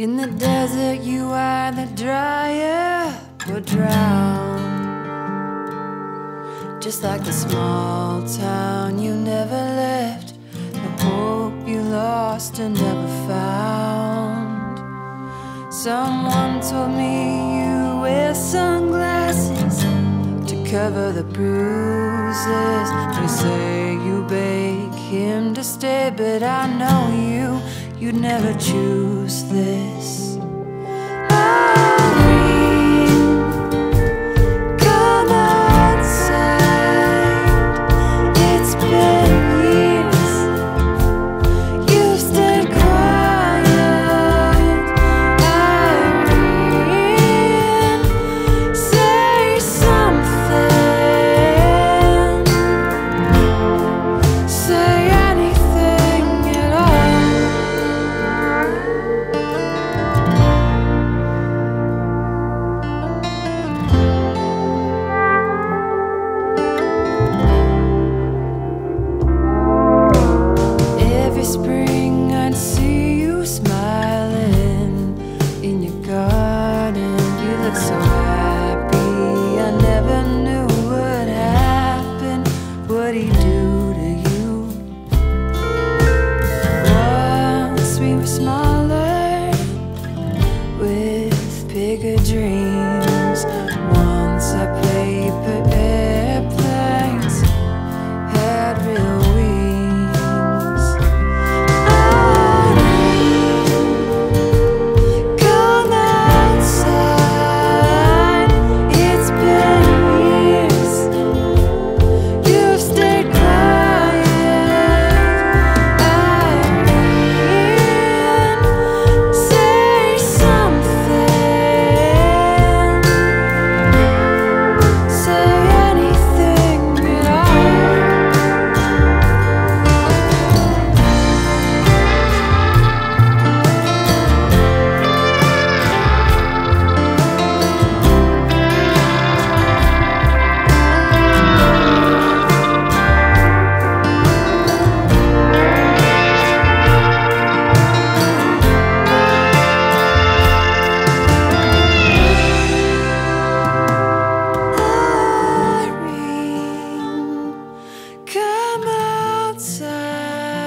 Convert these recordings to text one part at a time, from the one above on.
In the desert you either dry up or drown. Just like the small town you never left, the hope you lost and never found. Someone told me you wear sunglasses to cover the bruises. They say you beg him to stay, but I know you'd never choose this.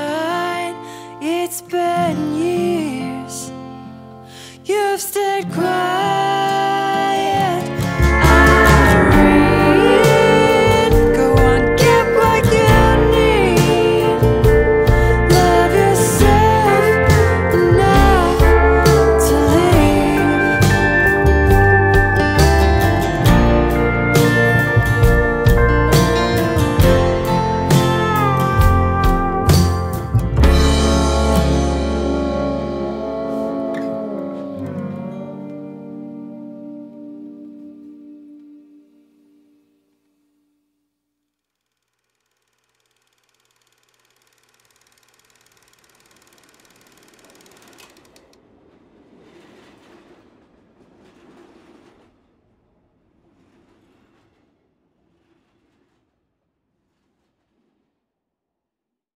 It's been years. You've stayed quiet.